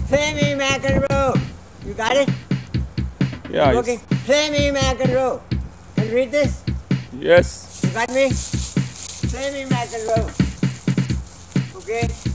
Play me McEnroe. You got it? Yeah. Okay. Play me McEnroe. Can you read this? Yes. You got me? Play me McEnroe. Okay.